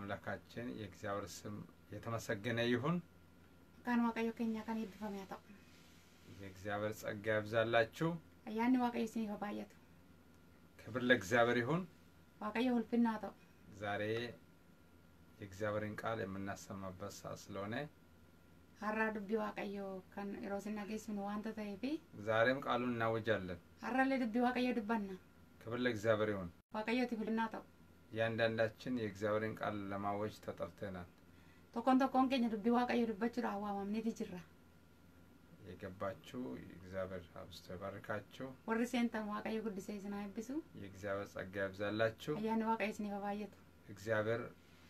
የአምላካችን የእግዚአብሔር ስም የተመሰገነ ይሁን። ካን ዋቀዮ ከኛ ካን ይብፈሚያታ የእግዚአብሔር ጸጋ ይብዛላችሁ። ያን ዋቀዮ ሲኒ ባየቱ ክብር ለእግዚአብሔር ይሁን። ዋቀዮ ሁልፍናታ ዛሬ የእግዚአብሔርን ቃል የምናሰማበት ሰዓት ስለሆነ ሀራ ዱቢ ዋቀዮ ካን ሮስና ገይስኑ ዋንተ ታይቢ ዛሬም ቃሉን እናወጃለን። ሀራ ለዱቢ ዋቀዮ ድባና ክብር ለእግዚአብሔር ይሁን። ዋቀዮ ትብልናታ ያንዳንዳችን የእግዚአብሔርን ቃል ለማወጅ ተጠርተናል። ተቆን ከኛ ዱቢ ዋቀዮ ድባቹ አዋማም ነቲ ጅራ የገባችሁ የእግዚአብሔር አብስቶ ይባርካችሁ። ወርሰንተን ዋቀዮ ጉድሰ ይስና ይብሱ የእግዚአብሔር ጸጋ ይብዛላችሁ። ያን ዋቀዮ ሲኒ ባየቱ እግዚአብሔር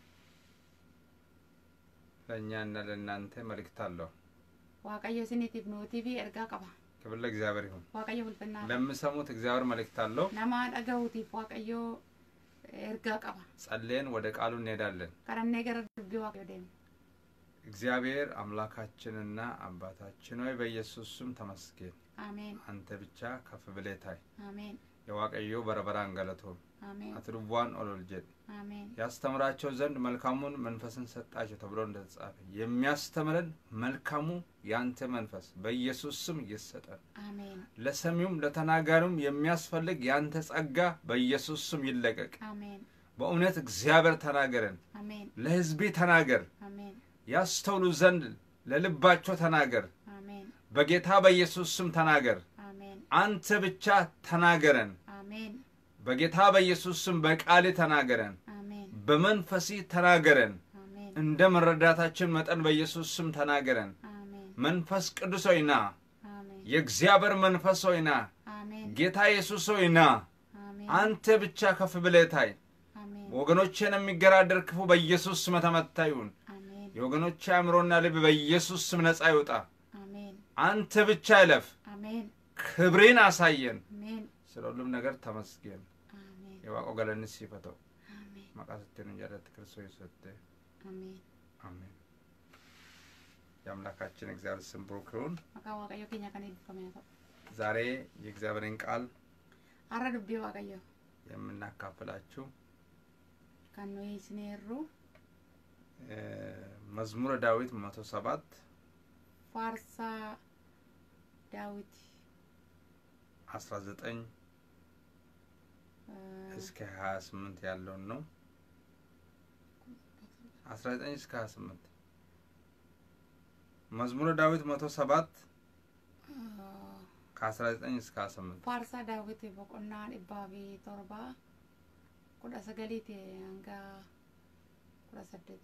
ለኛና ለእናንተ መልእክት አለው። ዋቀዮ ሲኒ ቲብኖ ቲቪ እርጋ ቀባ ክብር ለእግዚአብሔር ይሁን። ዋቀዮ ሁልፍናታ ለምሰሙት እግዚአብሔር መልእክት አለው። ነማ ዳጋውቲ ዋቀዮ እርጋ ቀባ ጸልየን ወደ ቃሉ እንሄዳለን። ካረኔ ገረ ዱቢ ዋቀዮ ደም እግዚአብሔር አምላካችንና አባታችን ሆይ በኢየሱስ ስም ተመስገን። አሜን። አንተ ብቻ ከፍ ብለህ ታይ። አሜን። የዋቀዮ በረበራን ገለቶ አሜን። አትሩዋን ኦሎልጀት አሜን። ያስተምራቸው ዘንድ መልካሙን መንፈስን ሰጣቸው ተብሎ እንደተጻፈ የሚያስተምረን መልካሙ ያንተ መንፈስ በኢየሱስ ስም ይሰጠን። አሜን። ለሰሚውም ለተናጋሪውም የሚያስፈልግ ያንተ ጸጋ በኢየሱስ ስም ይለቀቅ። አሜን። በእውነት እግዚአብሔር ተናገረን። አሜን። ለሕዝቤ ተናገር። አሜን። ያስተውሉ ዘንድ ለልባቸው ተናገር። አሜን። በጌታ በኢየሱስ ስም ተናገር። አሜን። አንተ ብቻ ተናገረን። አሜን። በጌታ በኢየሱስ ስም በቃል ተናገረን። አሜን። በመንፈስ ተናገረን። አሜን። እንደ መረዳታችን መጠን በኢየሱስ ስም ተናገረን። አሜን። መንፈስ ቅዱስ ሆይና አሜን። የእግዚአብሔር መንፈስ ሆይና አሜን። ጌታ ኢየሱስ ሆይና አሜን። አንተ ብቻ ከፍ ብለህ ታይ። አሜን። ወገኖችን የሚገራደር ክፉ በኢየሱስ ስም ተመታ ይሁን። አሜን። የወገኖች አእምሮና ልብ በኢየሱስ ስም ነፃ ይውጣ። አሜን። አንተ ብቻ ይለፍ። አሜን። ክብሬን አሳየን። አሜን። ስለሁሉም ነገር ተመስገን። አሜን። የዋቆ ገለንስ ይፈተው አሜን። ማቃተትን እንጀራት ክርስቶስ ይሰጠ። አሜን። አሜን። የአምላካችን እግዚአብሔር ስም ብሩክ ይሁን። ዋቀዮ ከኛ ካን ይብፈሚያታ ዛሬ የእግዚአብሔርን ቃል ሀራ ዱቢ ዋቀዮ የምናካፍላችሁ ካን ነው ይስኔሩ መዝሙረ ዳዊት 107 ፋርሳ ዳዊት 19 እስከ 28 ያለውን ነው። 19 እስከ 28 መዝሙረ ዳዊት 107 ከ19 እስከ 28 ፋርሳ ዳዊት በቆና ዲባቢ ቶርባ ኩዳ ሰገሊት አንጋ ኩዳ ሰደት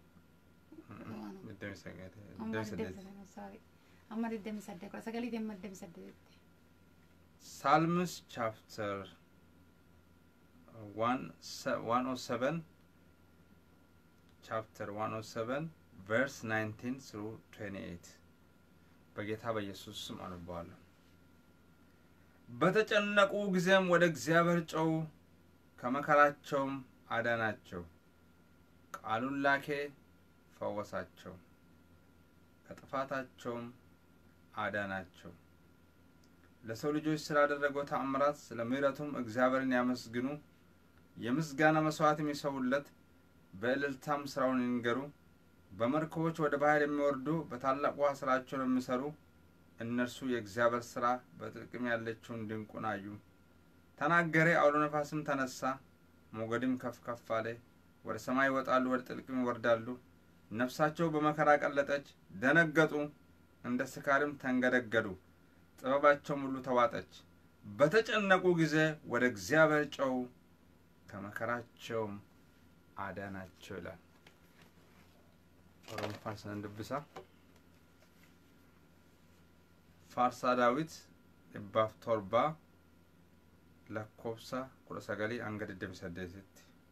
Psalms chapter 107 verse 19 through 28 በጌታ በኢየሱስ ስም አነባለሁ። በተጨነቁ ጊዜም ወደ እግዚአብሔር ጮኹ፣ ከመከራቸውም አዳናቸው። ቃሉን ላከ፣ ፈወሳቸው፣ ከጥፋታቸውም አዳናቸው። ለሰው ልጆች ስላደረገው ተአምራት ስለ ምሕረቱም እግዚአብሔርን ያመስግኑ። የምስጋና መስዋዕት የሚሰውለት በእልልታም ስራውን ይንገሩ። በመርከቦች ወደ ባህር የሚወርዱ በታላቅ ውሃ ስራቸውን የሚሰሩ እነርሱ የእግዚአብሔር ስራ በጥልቅም ያለችውን ድንቁን አዩ። ተናገረ፣ አውሎ ነፋስም ተነሳ፣ ሞገድም ከፍ ከፍ አለ። ወደ ሰማይ ይወጣሉ፣ ወደ ጥልቅም ይወርዳሉ። ነፍሳቸው በመከራ ቀለጠች፣ ደነገጡ፣ እንደ ስካርም ተንገደገዱ። ጥበባቸውም ሁሉ ተዋጠች። በተጨነቁ ጊዜ ወደ እግዚአብሔር ጮኹ፣ ከመከራቸውም አዳናቸው ይላል። ኦሮሞ ፋርሳ እንደብሳ ፋርሳ ዳዊት ዲባፍ ቶርባ ለኮብሳ ኩረሰገሊ አንገድ ደምሰደት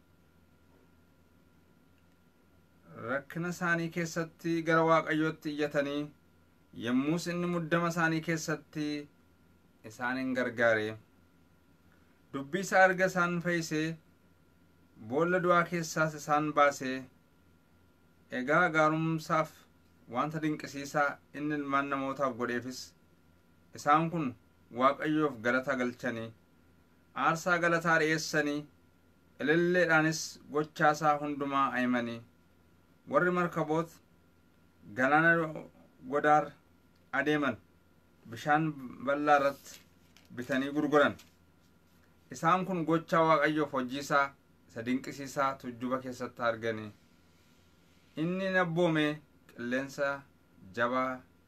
ረክነ ሳኒ ከሰቲ ገረ ዋቀዮት ይተኒ የሙስ እን ሙደመ ሳኒ ከሰቲ ኢሳንን ገርጋሬ ዱቢ ሳርገ ሳን ፈይሴ ቦለዱዋ ከሳስ ሳን ባሴ ኤጋ ጋሩም ሳፍ ዋንተ ድንቅሲሳ እንን ማነሞታፍ ጎዴፍስ ኢሳን ኩን ዋቀዮፍ ገለታ ገልቸኒ አርሳ ገለታ ሬሰኒ elelleedhaanis gochaasaa hundumaa aymanii warri markaboot galaana godaar adeeman bishaan bal'aa irratti bitanii gurguran isaan kun gochaa Waaqayyoof hojiisaa isa dinqisiisaa tujjuba keessatti arganii inni nabboome qilleensa jabaa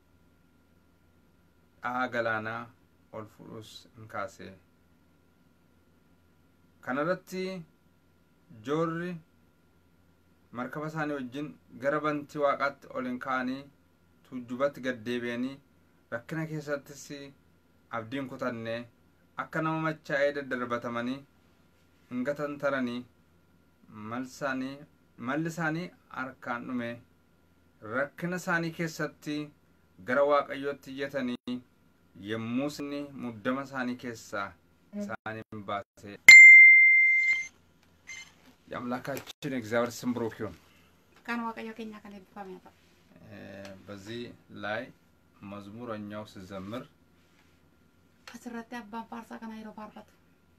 dhahaa galaanaa ol fuudhus in kaase kanarratti joorri markaba isaanii wajjin gara bantii Waaqaatti ol in ka'anii tujjubatti gaddeebi'anii rakkina keessattis abdiin kutannee akka nama machaa'ee daddarbatamanii hin gatantaranii malli isaanii harkaan dhume rakkina isaanii keessatti gara Waaqayyootti iyyatanii yommuu inni muddama isaanii keessaa isaanii baase የአምላካችን እግዚአብሔር ስም ብሩክ ይሁን ካን ዋቀዮ ከኛ ከነ ቢፋሚያ በዚህ ላይ መዝሙረኛው ሲዘምር አስረተ አባን ፋርሳ ከና ይሮ ፋርፋቱ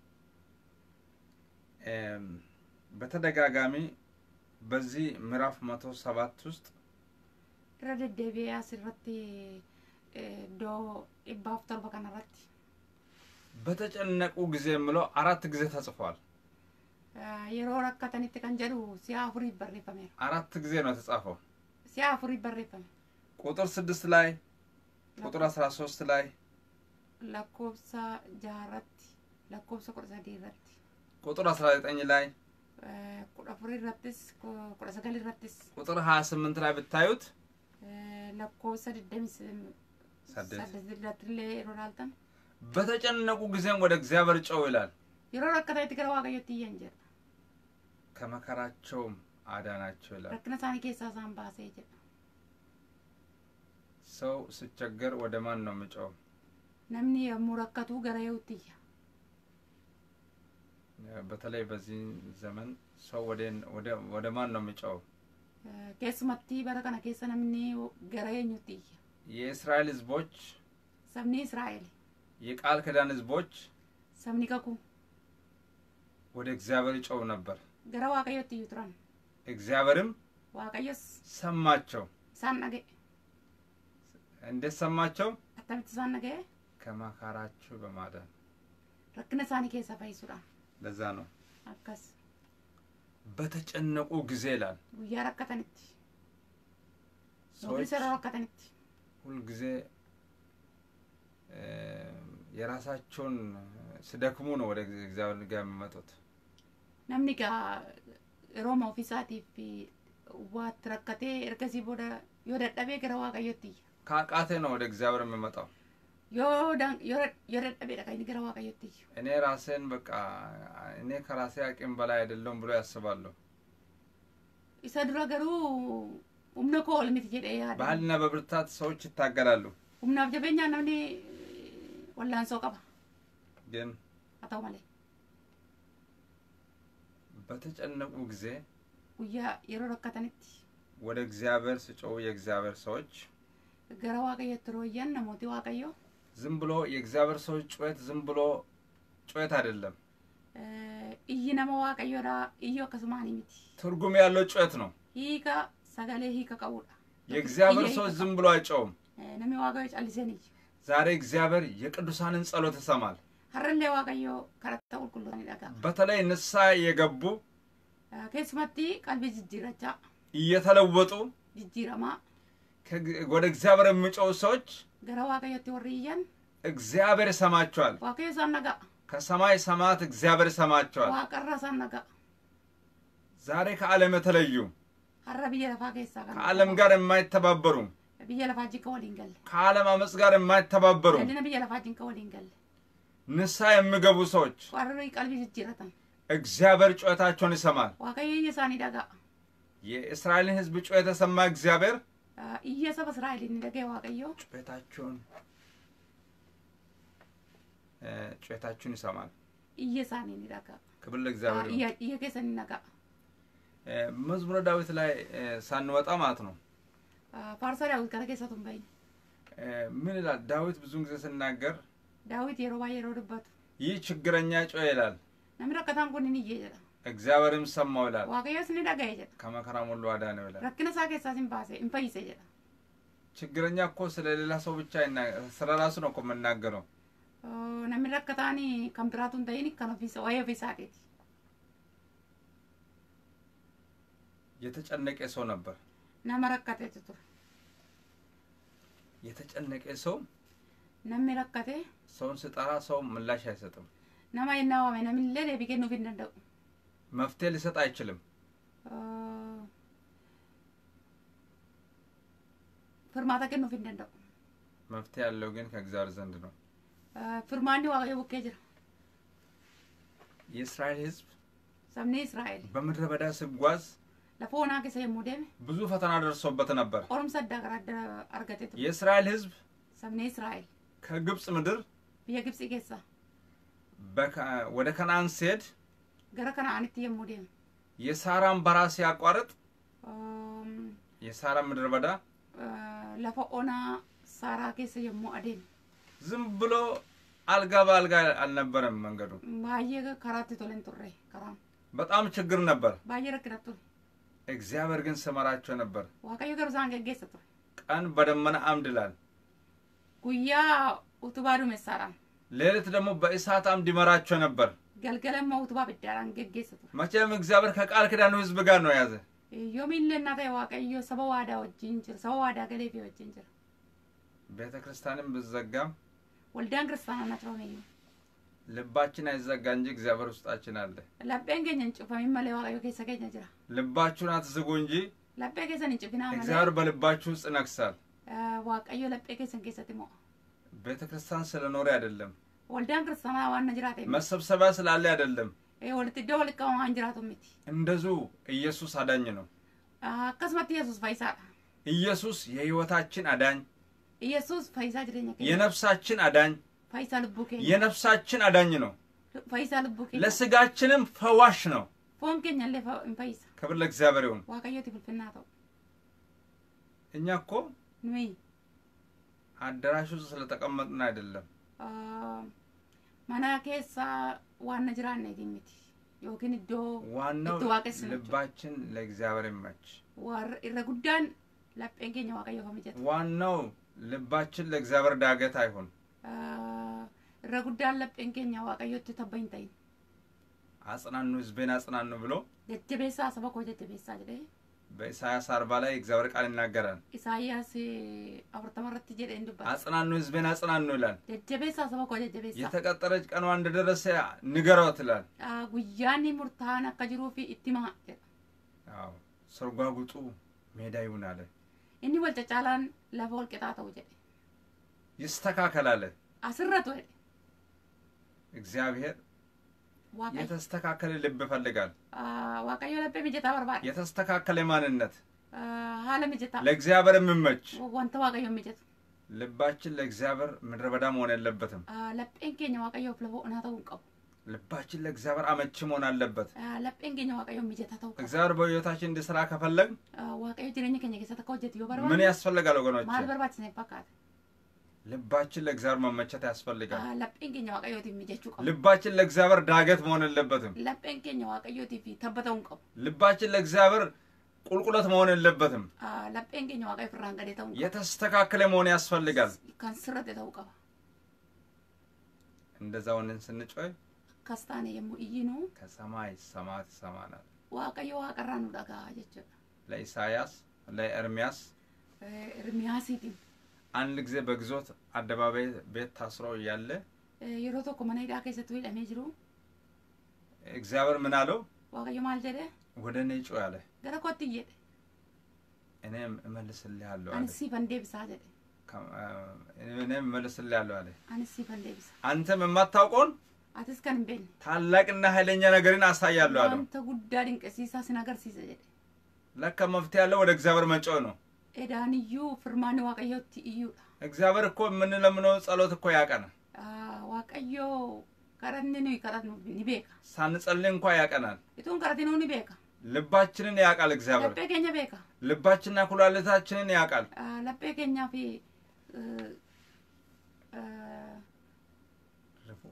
በተደጋጋሚ በዚህ ምዕራፍ 107 ውስጥ ረደደቢያ ሲረቲ ዶ ኢባፍተር በከናራት በተጨነቁ ጊዜ ምሎ አራት ጊዜ ተጽፏል የሮ ረከተንት ከንጀሩ ሲያፍሪ በርፈመር አራት ጊዜ ነው ተጻፈው ሲያፍሪ በርፈመ ቁጥር 6 ላይ ቁጥር 13 ላይ ለኮብሳ ጃራት ለኮብሳ ቁጥር 7 ቁጥር 19 ላይ ቁጥር 4 ቁጥር 9 ቁጥር 28 ላይ ብታዩት ለኮብሳ ደምስ ሰደድለት ለሮናልተን በተጨነቁ ጊዜም ወደ እግዚአብሔር ጮው ይላል የሮ ረከተንት ከራ ዋቀዮት ይንጀር ከመከራቸውም አዳናቸው ይላል ረክነሳኒ ከሳሳን ባሰ ይጀ ሰው ሲቸገር ወደ ማን ነው የሚጮው ነምኒ የሙረከቱ ገራዩትያ በተለይ በዚህ ዘመን ሰው ወደ ማን ነው የሚጮው ከስመቲ በረከና ከሰነምኒ ገራዩትያ የእስራኤል ህዝቦች ሰምኒ እስራኤል የቃል ኪዳን ህዝቦች ሰምኒ ከኩ ወደ እግዚአብሔር ይጮው ነበር ገራ ዋቀዮት ይጥራን እግዚአብሔርም ዋቀዮስ ሰማቸው ሳናገ እንደ ሰማቸው አታምት ሳናገ ከመከራቸው በማዳን ረክነሳኒ ከሰፋይሱራ ለዛ ነው አካስ በተጨነቁ ጊዜ ይላል ወያረከተንት ሰዎች ሰራረከተንት ሁሉ ጊዜ የራሳቸውን ስደክሙ ነው ወደ እግዚአብሔር ጋር የሚመጡት ነምኒካ ሮማ ኦፊሳቲፍ ዋትረከቴ እርገሲ ቦዳ yodadhabe gara waaqayyotti ካቃቴ ነው ወደ እግዚአብሔር የሚመጣው yoradhabe da kai gara waaqayyotti እኔ ራሴን በቃ እኔ ከራሴ አቅም በላይ አይደለም ብሎ ያስባሉ isa dura garu umna ko olmit jede yaada ባልና በብርታት ሰዎች ይታገላሉ umnaaf jabeenya namni wallaan soo qaba ግን ataw male በተጨነቁ ጊዜ ውያ የሮ ረከተንት ወደ እግዚአብሔር ሲጮው የእግዚአብሔር ሰዎች ገራ ዋቀዮት ሮያን ነሞቲ ዋቀዮ ዝም ብሎ የእግዚአብሔር ሰዎች ጩኸት ዝም ብሎ ጩኸት አይደለም ኢይነማ ዋቀዮራ ኢዮ ከስማኒ ሚቲ ትርጉም ያለው ጩኸት ነው ሂካ ሰጋሌ ሂካ ቀውዳ የእግዚአብሔር ሰዎች ዝም ብሎ አይጮውም ነሚ ዋቀዮ ጫልሰኒ ዛሬ እግዚአብሔር የቅዱሳንን ጸሎት ይሰማል ሀረለ ዋቀዮ ከረተው ኩሉን ይዳጋ በተለይ ንሳ የገቡ ከስመቲ ቀልቢ ጅጅራቻ እየተለወጡ ጅጅራማ ወደ እግዚአብሔር የሚጮው ሰዎች ገራ ዋቀዮት ወርይያን እግዚአብሔር ይሰማቸዋል ዋቀዮ ሳናጋ ከሰማይ ሰማት እግዚአብሔር ይሰማቸዋል ዋቀራ ሳናጋ ዛሬ ከዓለም የተለዩ ሀረ በየለፋ ከሳ ከዓለም ጋር የማይተባበሩ በየለፋ ጂካ ወሊንገል ከዓለም አመጽ ጋር የማይተባበሩ ለነ በየለፋ ጂካ ወሊንገል ንሳ የሚገቡ ሰዎች ወርሪ ቀልቢ ጅጅራታን እግዚአብሔር ጩኸታቸውን ይሰማል ዋቀዮ የሳኒ ዳጋ የእስራኤልን ህዝብ ጩኸት የሰማ እግዚአብሔር ኢየሰብ እስራኤልን እንደገ ዋቀዮ ጩኸታቸውን ይሰማል ኢየሳኒ ዳጋ ክብር ለእግዚአብሔር ኢየከሰኒ ነጋ መዝሙረ ዳዊት ላይ ሳንወጣ ማለት ነው ፋርሳ ዳዊት ከረከሰቱን ባይ ምን ይላል ዳዊት ብዙ ጊዜ ሲናገር ዳዊት የሮባ የሮድበት ይህ ችግረኛ ጮኸ ይላል ነምራ ከታን ኮንን ይየላ እግዚአብሔርም ሰማው ይላል waaqayyos ni dhagaye jedha ከመከራም ሁሉ አዳነው ይላል rakkina isaa keessaas hin baase hin fayyise jedha ችግረኛ እኮ ስለሌላ ሰው ብቻ ስለራሱ ነው እኮ የምናገረው namni rakkataani kan biraatu hin ta'in kan ofiisa waa'ee ofiisaateeti የተጨነቀ ሰው ነበር nama rakkateetu ture የተጨነቀ ሰው namni rakkate ሰውን ሲጠራ ሰው ምላሽ አይሰጥም nama innaa waame namillee deebii kennuuf hin danda'u መፍትሄ ሊሰጥ አይችልም furmaata kennuuf hin danda'u መፍትሄ ያለው ግን ከእግዚአብሔር ዘንድ ነው furmaanni waaqayyo bukkee jira የእስራኤል ሕዝብ sabni Israa'el በምድረ በዳ ሲጓዝ lafa onaa keessa yommuu deeme ብዙ ፈተና ደርሶበት ነበር qorumsa adda garaa adda argatee ture የእስራኤል ሕዝብ sabni Israa'el ከግብጽ ምድር biyya Gibxii keessa ወደ ከነዓን ሲሄድ gara Kana'aanitti yommuu deeme የሳራን በረሃ ሲያቋርጥ የሳራ ምድረ በዳ lafa onaa Saaraa keessa yommuu adeeme ዝም ብሎ አልጋ በአልጋ አልነበረም መንገዱ baay'ee karaatti tolen turre karaan በጣም ችግር ነበር baay'ee rakkina ture እግዚአብሔር ግን ሰመራቸው ነበር waaqayyo garuu isaan geggeessa ture ቀን በደመና አምድ ይላል guyyaa utubaa duumessaadhaan ሌሊት ደግሞ በእሳት አምድ ይመራቸው ነበር galgala immoo utubaa biddaadhaan geggeessa ture መቼም እግዚአብሔር ከቃል ኪዳኑ ሕዝብ ጋር ነው ያዘ yoomillee innaa ta'e waaqayyo saba waadaa wajjin jira saba waadaa galee fi wajjin jira ቤተ ክርስቲያንም ብዘጋም ወልዳን ክርስቲያናና ጭሮሜዩ ልባችን አይዘጋ እንጂ እግዚአብሔር ውስጣችን አለ lapheen keenya hin cufamin malee waaqayyo keessa keenya jira ልባችሁን አትዝጉ እንጂ laphee keessan hin cufinaa malee እግዚአብሔር በልባችሁ ውስጥ ነግሳል waaqayyo laphee keessan keessatti moo ቤተ ክርስቲያን ስለኖረ አይደለም ወልዳን ክርስቲያና ዋና jiraate መሰብሰቢያ ስላለ አይደለም walitti iddoo walitti qabamaan jiraatu miti እንደዙ ኢየሱስ አዳኝ ነው akkasumatti yesus fayyisaadha ኢየሱስ የሕይወታችን አዳኝ ኢየሱስ fayyisaa jireenya keenya የነፍሳችን አዳኝ fayyisaa lubbuu keenya የነፍሳችን አዳኝ ነው fayyisaa lubbuu keenya ለስጋችንም ፈዋሽ ነው foon keenya illee hin fayyisa ክብር ለእግዚአብሔር ይሁን waaqayyooti ulfinnaa ta'u እኛ እኮ nuyi አዳራሽ ውስጥ ስለተቀመጥን አይደለም mana keessa waan jiraanneetiin miti yookiin iddoo ዋናው itti waaqessinu ልባችን ለእግዚአብሔር ይመች irra guddaan lapheen keenya waaqayyo famijatu ዋናው ልባችን ለእግዚአብሔር ዳገት አይሆን irra guddaan lapheen keenya waaqayyotti tabba hin ta'in አጽናኑ ሕዝቤን አጽናኑ ብሎ jajjabeessaa saba koo jajjabeessaa jedhee በኢሳይያስ 40 ላይ እግዚአብሔር ቃል ይናገራል ኢሳይያስ 40 irratti jedhee dubbata አጽናኑ ሕዝቤን አጽናኑ ይላል jajjabeessaa saba koo jajjabeessaa የተቀጠረች ቀኗ እንደደረሰ ንገሯት ይላል guyyaan murtaan akka jiruu fi itti himaa jedha አዎ ሰርጓጉጡ ሜዳ ይሁን አለ inni wal cacaalaan lafa wal qixaa ta'u jedhe ይስተካከል አለ asirratu jedhe እግዚአብሔር የተስተካከለ ልብ ይፈልጋል waaqayyo laphee mijataa barbaada የተስተካከለ ማንነት haala mijataa ለእግዚአብሔር የሚመች wanta waaqayyo mijatu ልባችን ለእግዚአብሔር ምድረ በዳ መሆን የለበትም lapheen keenya waaqayyoof lafa onaa ta'uu qabu ልባችን ለእግዚአብሔር አመቺ መሆን አለበት lapheen keenya waaqayyo mijataa ta'uu qabu እግዚአብሔር በሕይወታችን እንዲሰራ ከፈለግ waaqayyo jireenya keenya keessatti akka hojjetu yoo barbaadu ምን ያስፈልጋል ወገኖች maal barbaachisa fakkaata ልባችን ለእግዚአብሔር መመቸት ያስፈልጋል lapheen keenya waaqayyootiif mijachuu qabu ልባችን ለእግዚአብሔር ዳገት መሆን የለበትም lapheen keenya waaqayyootiif tabba ta'uu qabu ልባችን ለእግዚአብሔር ቁልቁለት መሆን የለበትም lapheen keenya waaqayyoof irraan gadee ta'uu qabu የተስተካከለ መሆን ያስፈልጋል kan sirrate ta'uu qaba እንደዛ ሆነን ስንጮህ kastaane yommuu iyyinu ከሰማይ ሰማያት ይሰማናል waaqayyo waaqarraa nu dhagaa jechuudha ለኢሳይያስ ለኤርሚያስ ኤርሚያሲitiin አንድ ጊዜ በግዞት አደባባይ ቤት ታስሮ ያለ yeroo tokko mana hidhaa keessatti hidhamee jiru እግዚአብሔር ምን አለው waaqayyo maal jedhe ወደ እኔ ጮህ አለ gara kootti jedhe እኔም እመልስልሃለሁ ani አለ siifan deebisaa jedhe እኔም እመልስልሃለሁ አለ ani siifan deebisa አንተም የማታውቀውን atis kan hin beekne ታላቅና ኃይለኛ ነገርን አሳያለሁ አለው wanta guddaa dinqisiisaa sin agarsiisa jedhe ለካ መፍትሄ ያለው ወደ እግዚአብሔር መጮህ ነው edaaniyyuu firmaani waaqayyootti iyyuudha እግዚአብሔር እኮ የምንለምነው ጸሎት እኮ ያቀናል waaqayyo kadhanni nuyi kadhannu ni beeka ሳንጸልይ እንኳን ያቀናል ituun kadhatinuu ni beeka ልባችንን ያውቃል እግዚአብሔር laphee keenya beeka ልባችንና ኩላሊታችንን ያውቃል laphee keenyaa fi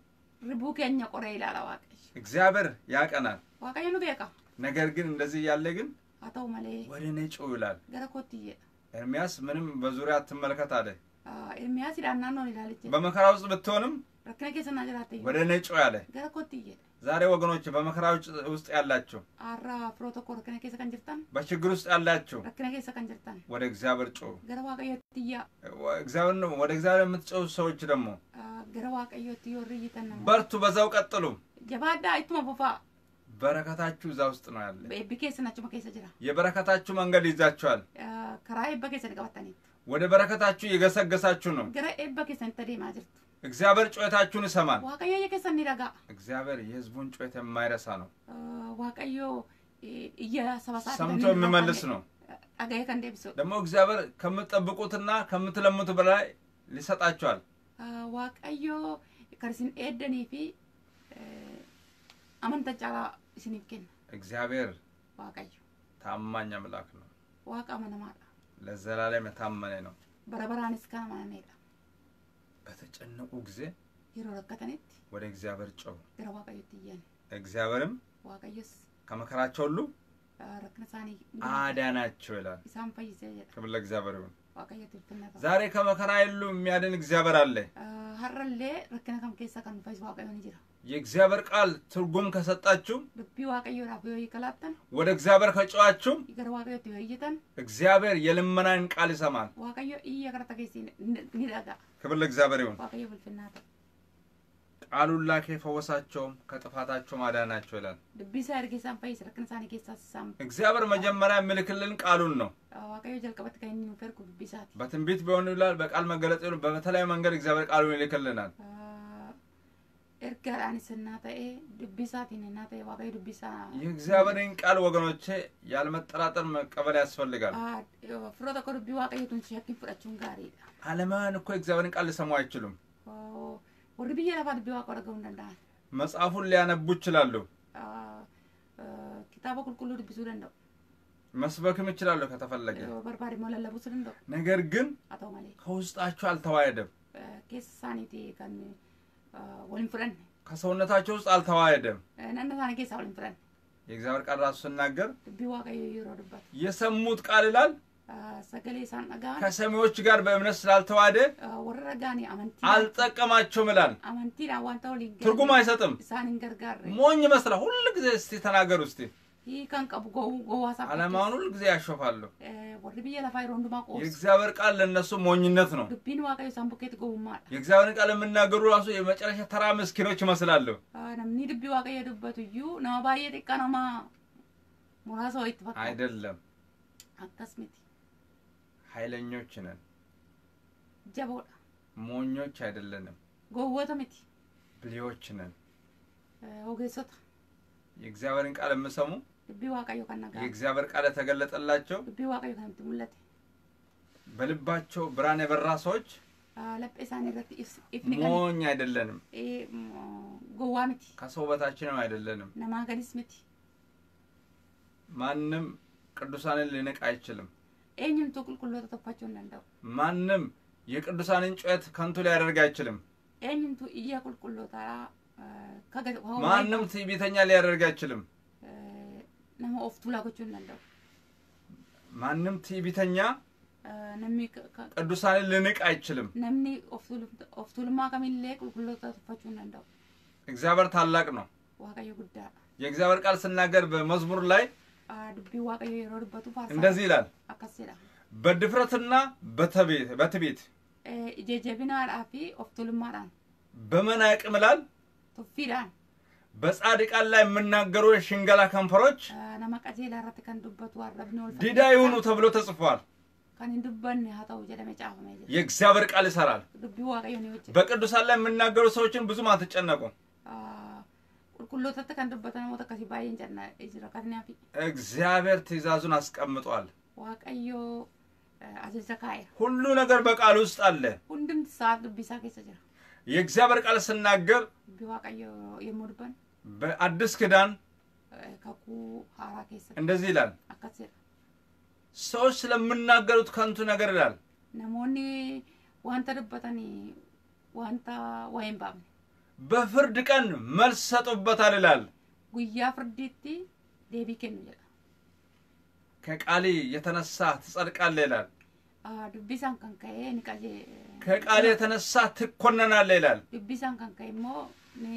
ribu keenya qoree ilaala waaqayyo እግዚአብሔር ያቀናል waaqayyo nu beeka ነገር ግን እንደዚህ ያለ ግን አታው malee ወደ እኔ ጮህ ይላል gara kootti jedha ኤርምያስ ምንም በዙሪያ አትመልከት አለ ኤርምያስ ዳናኖን ይላልች በመከራ ውስጥ ብትሆንም ረከነ ከሰና ጀራተ ወደ እኔ ጮህ ያለ gara kootti jedha ዛሬ ወገኖች በመከራ ውስጥ ያላችሁ አራ ፕሮቶኮል ረከነ ከሰ kan jirtan በችግር ውስጥ ያላችሁ ረከነ ከሰ kan jirtan ወደ እግዚአብሔር ጮህ gara waaqayyotti ያ ወደ እግዚአብሔር የምትጮሁ ሰዎች ደግሞ gara waaqayyotti yorriይተን በርቱ በዛው ቀጥሉ ጀባዳ አይቱማ ፎፋ በረከታችሁ እዛ ውስጥ ነው ያለ በቢኬስ ናቸው መከሰ ጅራ የበረከታችሁ መንገድ ይዛችኋል ከራይ በከሰ ገባታኒ ወደ በረከታችሁ የገሰገሳችሁ ነው ገረ በከሰ ተደማ ጅርቱ እግዚአብሔር ጮታችሁን ይሰማል ዋቀዮ የከሰኒ ረጋ እግዚአብሔር የሕዝቡን ጮት የማይረሳ ነው ዋቀዮ እየሰባሳት ሰምቶ የሚመልስ ነው አጋየ ከንደብሶ ደግሞ እግዚአብሔር ከምትጠብቁትና ከምትለምቱ በላይ ሊሰጣችኋል ዋቀዮ ከርሲን ኤደኒፊ አመንተጫላ ሲኒከን እግዚአብሔር ዋቀዮ ታማኝ አምላክ ነው ዋቃ መነማዳ ለዘላለም ታማኝ ነው በረበራንስ ካማነዳ በተጨነቁ ጊዜ ይሮረከተነት ወደ እግዚአብሔር ጮህ ገረ ዋቀዮ ትያን እግዚአብሔርም ዋቀዮስ ከመከራቸው ሁሉ ረክነሳኒ አዳናቸው ይላል ኢሳም ፈይዘ ከብለ እግዚአብሔር ይሁን ዋቀዮ ትተናታ ዛሬ ከመከራ ሁሉ የሚያድን እግዚአብሔር አለ ሀረለ ረክነ ከም ከሰ kan ፈይዝ ዋቀዮ ንጅራ የእግዚአብሔር ቃል ትርጉም ከሰጣችሁ ልብ ዋቀዮ ራፊዮ ይከላተን ወደ እግዚአብሔር ከጮአችሁ ይገር ዋቀዮ ትይይተን እግዚአብሔር የልመናን ቃል ይሰማል ዋቀዮ ይየከረተ ከሲ ንዳጋ ከብለ እግዚአብሔር ይሁን ዋቀዮ ብልፍናታ ቃሉን ላከ ፈወሳቸው ከጥፋታቸው ማዳናቸው ይላል ልብሳ እርገሳን ፈይስ ረክነሳኒ ከሳሳም እግዚአብሔር መጀመሪያ ምልክልን ቃሉን ነው ዋቀዮ ጀልቀበት ከይኒ ፈርኩ ልብሳት በትንቢት ቢሆን ይላል በቃል መገለጥ ይሁን በተለያየ መንገድ እግዚአብሔር ቃሉን ይልክልናል እርጋራን ሰናታኤ ድብሳቲነናተ ዋቀዮ ድብሳ የእግዚአብሔርን ቃል ወገኖቼ ያልመጠራጠር መቀበል ያስፈልጋል ፍሮታ ኮርቢ ዋቀዮቱን ሲያኪ ፍራቹን ጋሪ አለማን እኮ እግዚአብሔርን ቃል ሊሰሙ አይችሉም ወርቢያ ለፋት ቢዋ ቆረገው እንደንዳ መጽሐፉን ሊያነቡ ይችላሉ ኪታቡ ኩልኩሉ ድብሱ ደንደው መስበክም ይችላሉ ከተፈለገ በርባሪ ሞለለቡ ስለንደው ነገር ግን አታው ማለት ከውስጣቸው አልተዋየደም ከሳኒቲ ከን ወልን ፍረን ከሰውነታቸው ውስጥ አልተዋየደም እናንተና ከሳ ወልን ፍረን የእግዚአብሔር ቃል ራሱ ሲናገር ቢዋቀዩ ይሮድበት የሰሙት ቃል ይላል ሰገሌ ሳንጋ ከሰሚዎች ጋር በእምነት ስላልተዋደ ወረጋኒ አመንቲ አልጠቀማቸውም ይላል አመንቲ ዳዋንታው ሊገ ትርጉም አይሰጥም ሳንንገርጋር ሞኝ መስላ ሁሉ ጊዜ እስቲ ተናገሩ እስቲ ይካን ቀቡ ጎዋሳ አለማውን ሁሉ ጊዜ ያሾፋሉ ወርቢያ ለፋይ ሮንዱ ማቆስ የእግዚአብሔር ቃል ለነሱ ሞኝነት ነው ዱቢን ዋቀዩ ሳምቡኬት ጎውማ የእግዚአብሔር ቃል የምናገሩ ራሱ የመጨረሻ ተራ መስኪኖች ይመስላሉ ነምኒ ዱቢ ዋቀዩ ዱበቱዩ ነው ባየ ዲቃናማ ሙራሶ ይተፈታ አይደለም አታስሚት ኃይለኞች ነን ጀቦዳ ሞኞች አይደለንም ጎወተምቲ ብሊዎች ነን ኦገሶታ የእግዚአብሔርን ቃል የምሰሙ ቢዋቀዩ ከናጋ የእግዚአብሔር ቃል ተገለጠላቸው ቢዋቀዩ ከንትሙለት በልባቸው ብርሃን የበራ ሰዎች ለጴሳኒ ረት ኢፍኒካ ሞኝ አይደለንም ጎዋምቲ ከሰው በታችንም አይደለንም ነማገዲስምቲ ማንም ቅዱሳንን ሊነቃ አይችልም እኛም ተቁልቁሎ ተተፋቸው እንደው ማንም የቅዱሳንን ጩኸት ከንቱ ሊያደርግ አይችልም እኛም ይያቁልቁሎ ታራ ማንም ትዕቢተኛ ሊያደርግ አይችልም ነሞ ኦፍቱ ላጎቹ እንደው ማንም ትዕቢተኛ ነሚ ቅዱሳንን ሊነቃ አይችልም ነምኒ ኦፍቱልማ ከሚል ቁልቁሎ ተተፋቸው እንደው እግዚአብሔር ታላቅ ነው ዋቀዩ ጉዳ የእግዚአብሔር ቃል ሲናገር በመዝሙር ላይ ድቢ ዋቀዩ ይሮድበቱ ፋርሳ እንደዚህ ይላል አከሰላ በድፍረትና በትዕቢት እጀጀብና አፊ ኦፍቱልማራን በመናቅ ምላል ቶፊዳን በጻድቃን ላይ የምናገሩ የሽንገላ ከንፈሮች ነማቀጂ ለራት ከንዱበቱ አረብነው ዲዳ ይሁኑ ተብሎ ተጽፏል ከንዱበን ያታው ጀለመጫፍ ነው የእግዚአብሔር ቃል ይሰራል ድቢ ዋቀዩ ነው በቅዱሳን ላይ የምናገሩ ሰዎችን ብዙ ማትጨነቁ ቁልቁሎ ተተከንዱበተ ነው ተከሲ ባይን ጀና እዝራካትናፊ እግዚአብሔር ትእዛዙን አስቀምጧል ዋቀዩ አዘዘካይ ሁሉ ነገር በቃል ውስጥ አለ ሁንድም ሰዓት ቢሳ ከሰጀራ የእግዚአብሔር ቃል ሲናገር ቢዋቀዩ የሞድበን በአዲስ ኪዳን ከኩ ሐራ ከሰ እንደዚህ ይላል አከሰ ሰዎች ስለምናገሩት ከንቱ ነገር ይላል ነሞኒ ዋንተ ደበተኒ ዋንታ ወይምባም በፍርድ ቀን መልስ ሰጡበታል ይላል ጉያ ፍርዲቲ ዴቢ ከኑ ይላል ከቃሌ የተነሳ ትጸድቃለህ ይላል ዱቢሳን ከንካዬ ንቃሌ ከቃሌ የተነሳ ትኮነናለህ ይላል ዱቢሳን ከንካይሞ ኒ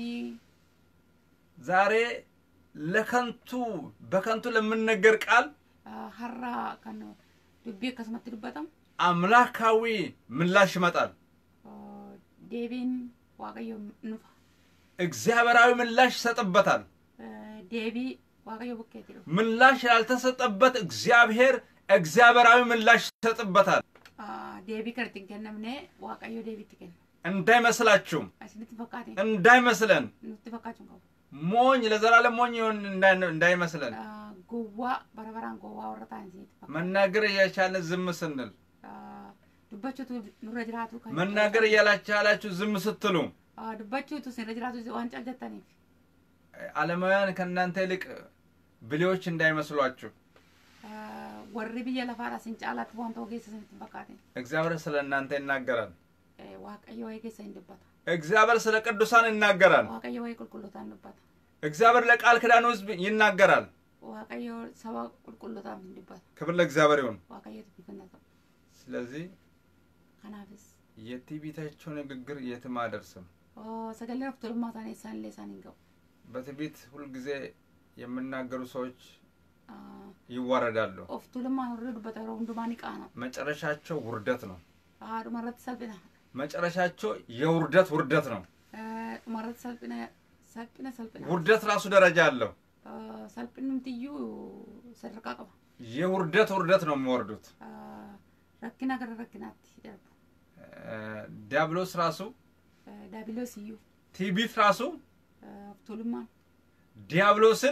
ዛሬ ለከንቱ በከንቱ ለምንነገር ቃል ሐራ ከኑ ዱቢ ከስመት ዱበታም አምላካዊ ምላሽ ይመጣል ዴቢን ዋቀዮ ንፋ እግዚአብሔራዊ ምላሽ ሰጥበታል ዴቢ ዋቀዮ በከቴ ምላሽ ያልተሰጠበት እግዚአብሔራዊ ምላሽ ሰጥበታል ዴቢ ከርቲን ከነምኔ ዋቀዮ ዴቢ ትከን እንዳይመስላችሁ አስልት ፈቃቴ እንዳይመስለን ንትፈቃችሁ ነው ሞኝ ለዘላለም ሞኝ ይሆን እንዳይመስለን ጎዋ በረበራን ጎዋ ወረታን ሲት መናገር እያቻልን ዝም ስንል ዱባቹቱ ኑረጅራቱ መናገር እያላችሁ ዝም ስትሉ ዱባቹቱ ሲረጅራቱ ዋንጫ ጀተኒ ዓለማውያን ከእናንተ ይልቅ ብልዮች እንዳይመስሏችሁ ወሪ ብዬ ለፋራ ሲንጫላት ወንቶ ጌሰን ተፈቃቴ እግዚአብሔር ስለ እናንተ ይናገራል ዋቀዮ ወይጌሰ እንደባታ እግዚአብሔር ስለ ቅዱሳን ይናገራል ዋቀዮ ወይ ቁልቁሎታን እንደባታ እግዚአብሔር ለቃል ኪዳኑ ሕዝብ ይናገራል ዋቀዮ ሰባ ቁልቁሎታን እንደባታ ክብር ለእግዚአብሔር ይሁን ዋቀዮ ትፈነታ ስለዚህ ካናብስ የትዕቢታቸው ንግግር የትም አደርስም ሰገለር ፍቱልማታን ለሳን እንገው በትዕቢት ሁሉ ጊዜ የምናገሩ ሰዎች ይዋረዳሉ ፍቱልማ ወረዱ በተረው እንደማን ቃና መጨረሻቸው ውርደት ነው መረት ሰልብና መጨረሻቸው ውርደት ነው መረት ሰልብና ውርደት ራሱ ደረጃ አለው ሰልብንም ትዩ ሰረቃቀባ የውርደት ነው የሚወርዱት ረክና ገረክናት ይደርቡ ዲያብሎስ ራሱ ዲያብሎስ እዩ ትዕቢት ራሱ ፍቱልማ ዲያብሎስን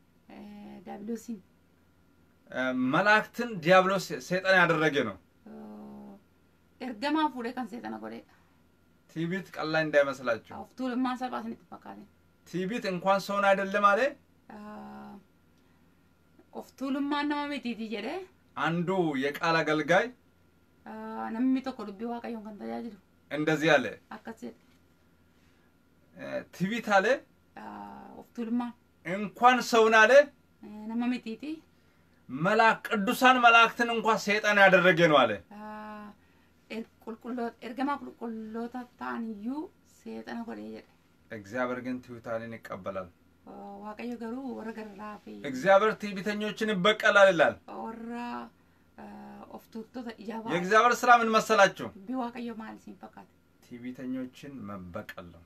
መላእክትን ዲያብሎስ ሰይጣን ያደረገ ነው እርገማ ፉለ ካን ሰይጣን ጎዴ ትዕቢት ቀላል እንዳይመስላችሁ ፍቱልማ ሰባስን ተፈቃለ ትዕቢት እንኳን ሰውን አይደለም አለ ፍቱልማ ነው ማሚቲቲ ጀደ አንዱ የቃል አገልጋይ ነምሚ ተኮ ልቢ ዋቀዮን ካን ተያጅሉ እንደዚህ አለ አከሰ ትዕቢት አለ ፍቱልማ እንኳን ሰውን አለ ነማሚቲቲ ቅዱሳን መላእክትን እንኳን ሰይጣን ያደረገ ነው አለ ቁልቁሎት እርገማ ቁልቁሎት ታንዩ ሰይጣን ጎዴ ጀደ እግዚአብሔር ግን ትዕቢታንን ይቀበላል ዋቀዮ ገሩ ወረገራፊ እግዚአብሔር ትዕቢተኞችን ይበቀላል ይላል ወራ ኦፍቱቶ ያባ የእግዚአብሔር ስራ ምን መሰላችሁ ቢዋቀዮ ማለት ሲንፈቃት ትዕቢተኞችን መበቀል ነው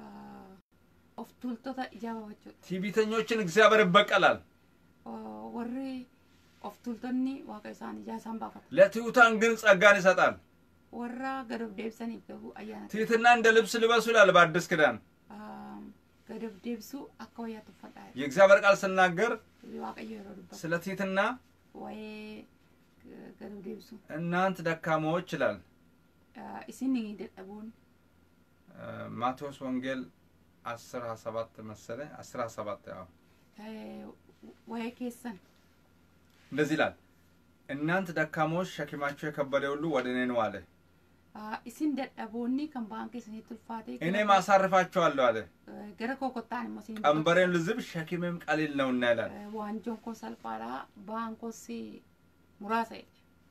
ኦፍቱቶ ያባዎቹ ትዕቢተኞችን እግዚአብሔር ይበቀላል ወሪ ኦፍቱልቶኒ ዋቀሳን ያሳን ባፈት ለትሑታን ግን ጸጋን ይሰጣል ወራ ገደብ ደብሰን ይገቡ አያና ትሕትና እንደ ልብስ ልበሱ ይላል በአዲስ ኪዳን ገደብ ደብሱ አካውያ ተፈጣይ የእግዚአብሔር ቃል ሲናገር ዋቀዮ ይረዱበት ስለ ትሕትና ወይ ገደብ ደብሱ እናንተ ደካማዎች ይላል እስኒ ደጠቡን ማቴዎስ ወንጌል 10:17 መሰለ 10:17 ያው ወይ ከሰን እንደዚህ ይላል እናንተ ደካሞች ሸክማችሁ የከበደ ሁሉ ወደ እኔ ነው አለ እስን ደጠቡኒ ከምባንከ ስንትልፋቴ እኔ ማሳርፋችኋለሁ አለ ገረኮኮታን ሞሲን ቀንበሬን ልዝብ ሸክሜም ቀሊል ነውና ይላል ዋንጆን ኮሰልፋራ ባንኮሲ ሙራሳይ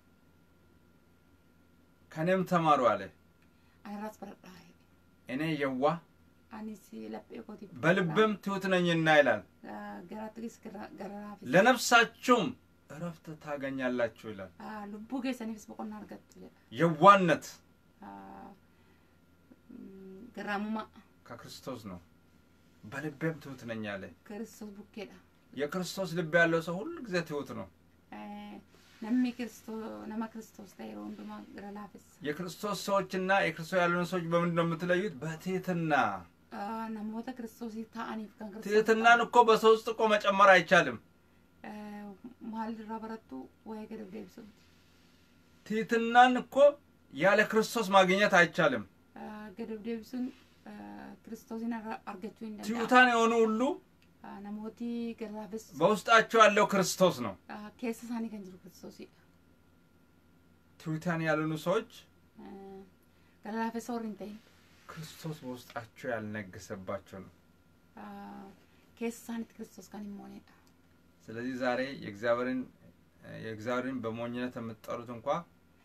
ከኔም ተማሩ አለ አራስ በረዳይ እኔ የዋ አኒሲ ለጴቆቲ በልብም ትሁት ነኝና ይላል ገራትሪስ ገራራፊ ለነፍሳችሁም እረፍት ታገኛላችሁ ይላል ልቡ ገሰንፍስ በቆና አርገት የዋነት ገራሙማ ከክርስቶስ ነው በልብም ትሁት ነኝ አለ ክርስቶስ ቡኬዳ የክርስቶስ ልብ ያለው ሰው ሁሉ ጊዜ ትሁት ነው ነማ ክርስቶስ ታይሮ እንደማ ገራላፍስ የክርስቶስ ሰዎችና የክርስቶስ ያልሆኑ ሰዎች በምንድን ነው የምትለዩት በትህትና ነሞተ ክርስቶስ ታአኒፍ ከክርስቶስ ትህትናን እኮ በሰው ውስጥ እኮ መጨመር አይቻልም ማል ረበረቱ ወይ ገደብ ደብሱ ትህትናን እኮ ያለ ክርስቶስ ማግኘት አይቻልም ገደብ ደብሱን ክርስቶስን አርገቱ እንደ ትሁታን የሆኑ ሁሉ ነሞቲ ገራፍስ በውስጣቸው ያለው ክርስቶስ ነው ከሰሳኒ ከንጅሩ ክርስቶስ ትሁታን ያልሆኑ ሰዎች ገራፍስ ኦሪንታይ ክርስቶስ በውስጣቸው ያልነገሰባቸው ነው። keessanitti ክርስቶስ kan immoonedha ስለዚህ ዛሬ የእግዚአብሔርን በሞኝነት የምትጠሩት እንኳን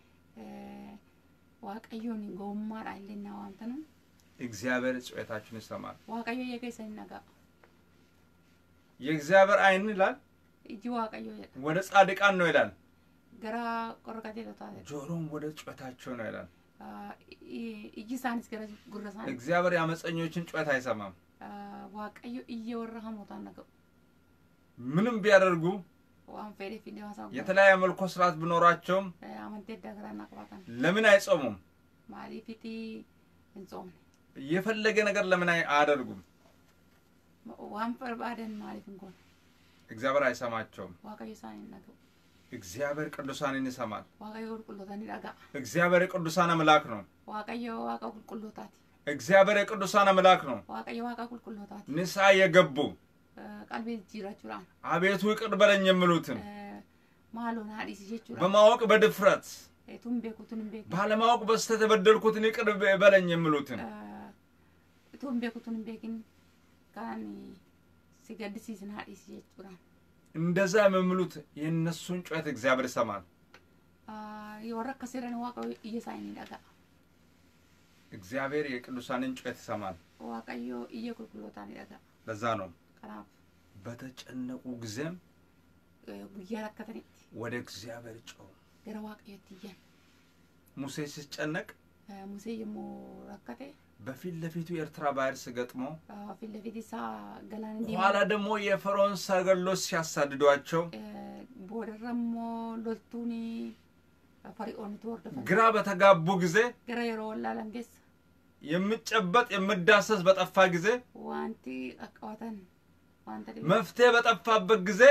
waaqayyoon gowwummaadha illee wanta nu እግዚአብሔር ጩኸታችሁን ይሰማል። waaqayyo የከሰን ነጋ የእግዚአብሔር አይን ይላል እጂ waaqayyo ወደ ጻድቃን ነው ይላል። ገራ ቆርቀቴ ተታለ ጆሮም ወደ ጩኸታቸው ነው ይላል። እጂ ሳንስ ገራ ጉረሳን እግዚአብሔር ያመፀኞችን ጩኸት አይሰማም። waaqayyo እየወረሃ ሞታን ነገው ምንም ቢያደርጉ ዋን ፈሬ ፊንደማሳው የተለያየ መልኩ ስርዓት ቢኖራቸውም አመንቴ ዳግራና ቀባታን ለምን አይጾሙም? ማሊፊቲ እንጾም የፈለገ ነገር ለምን አያደርጉም? ዋን ፈርባደን ማሊፍ እንኳን እግዚአብሔር አይሰማቸውም። waaqayyo ሳይን ነገው እግዚአብሔር ቅዱሳንን ይሰማል። waaqayyo ቁልቁሎታን ይዳጋ እግዚአብሔር ቅዱሳን አምላክ ነው። waaqayyo ቁልቁሎታት እግዚአብሔር ቅዱሳን አምላክ ነው። waaqayyo ቁልቁሎታት ንስሐ የገቡ ቀልቤ ጅራቹራን አቤቱ ይቅር በለኝ የሚሉትን ማሎና አዲስ ጀቹራ በማወቅ በድፍረት ቱምቤኩቱንም ቤክ ባለማወቅ በስተት ተበደልኩትን ይቅር በለኝ የሚሉትን ቱምቤኩቱንም ቤክን ካን ሲገድሲስና አዲስ ጀቹራ እንደዛ የሚሉት የነሱን ጩኸት እግዚአብሔር ይሰማል። ይወረከሰረን ዋቀው እየሳይን ይዳጋ እግዚአብሔር የቅዱሳንን ጩኸት ይሰማል። ዋቀዮ እየቁልቁሎታን ይዳጋ ለዛ ነው በተጨነቁ ጊዜም ጉያራከተኔት ወደ እግዚአብሔር ጮሁ። ገራ ዋቀየትየን ሙሴ ሲጨነቅ ሙሴ የሞራከተ በፊት ለፊቱ ኤርትራ ባህር ሲገጥሞ ፊት ለፊትሳ ገላን እንዲ ኋላ ደግሞ የፈርዖን ሰረገሎች ሲያሳድዷቸው ቦደረሞ ሎልቱኒ ፈርዖን ተወርደፈ ግራ በተጋቡ ጊዜ ግራ የሮላላንገስ የምጨበጥ የምዳሰስ በጠፋ ጊዜ ዋንቲ አቀዋተን ዋንታ ዲቤ መፍትሄ በጠፋበት ጊዜ